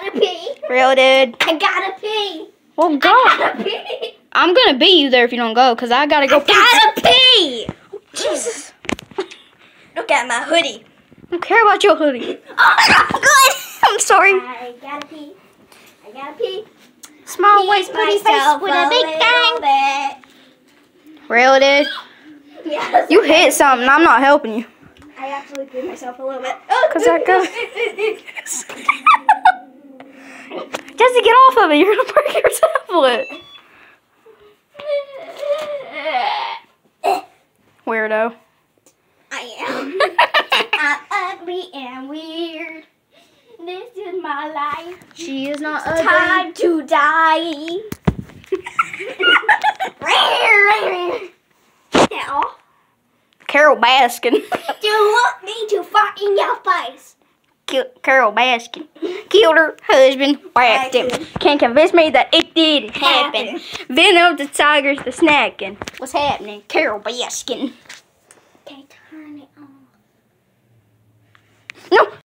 gotta pee. Real, dude? I gotta pee. Well, go. I gotta pee. I'm gonna beat you there if you don't go, because I gotta go pee. Gotta pee. Jesus. Look at my hoodie. I don't care about your hoodie. Oh, good. I'm sorry. I gotta pee. I gotta pee. Small waist, pretty face with a big bang. Real, dude? Yes. You hit something. I'm not helping you. I actually peed myself a little bit. Because I go. Jesse, get off of it. You're going to break your tablet. Weirdo. I am. I'm ugly and weird. This is my life. She is not ugly. Time to die. Now, Carol Baskin. do you want me to fart in your face? Carol Baskin killed her husband, whacked him. Can't convince me that it didn't happen. Venom the tigers, the snacking. What's happening? Carol Baskin. Okay.